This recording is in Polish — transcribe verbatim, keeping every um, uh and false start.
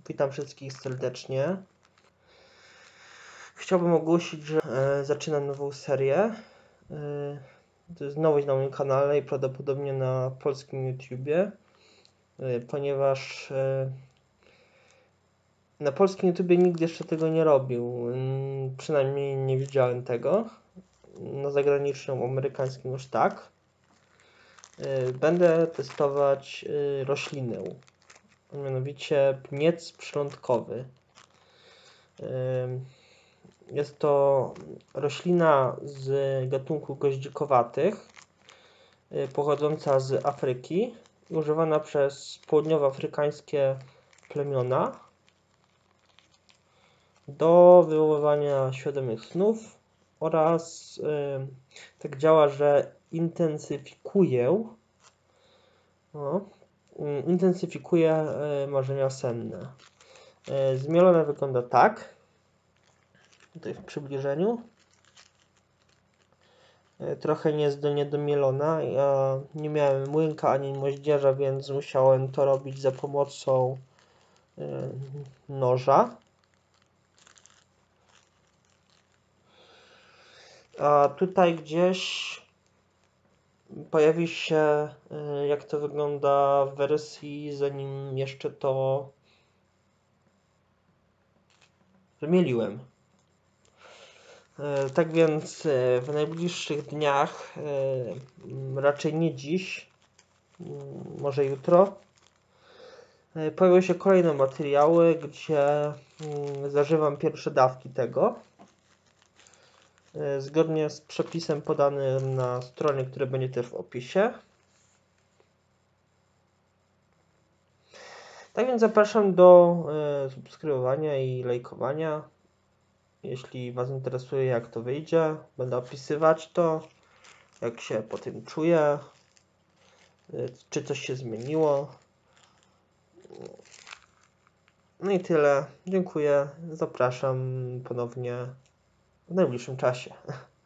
Witam wszystkich serdecznie. Chciałbym ogłosić, że e, zaczynam nową serię. E, to jest nowość na moim kanale i prawdopodobnie na polskim YouTubie, e, ponieważ e, na polskim YouTubie nikt jeszcze tego nie robił. E, przynajmniej nie widziałem tego. Na zagranicznym, amerykańskim już tak. E, będę testować e, roślinę. Mianowicie bniec przylądkowy. Jest to roślina z gatunku goździkowatych, pochodząca z Afryki, używana przez południowoafrykańskie plemiona do wywoływania świadomych snów oraz yy, tak działa, że intensyfikuje no, yy, intensyfikuje yy, marzenia senne. Yy, zmielone wygląda tak, tutaj w przybliżeniu. Trochę niedomielona. Ja nie miałem młynka ani moździerza, więc musiałem to robić za pomocą yy, noża. A tutaj gdzieś pojawi się, yy, jak to wygląda w wersji, zanim jeszcze to wymieliłem. Yy, tak więc yy, w najbliższych dniach, yy, raczej nie dziś, yy, może jutro, pojawią się kolejne materiały, gdzie yy, zażywam pierwsze dawki tego. Yy, zgodnie z przepisem podanym na stronie, który będzie też w opisie. Tak więc zapraszam do yy, subskrybowania i lajkowania. Jeśli Was interesuje, jak to wyjdzie, będę opisywać to, jak się po tym czuję, yy, czy coś się zmieniło. No i tyle. Dziękuję. Zapraszam ponownie w najbliższym czasie.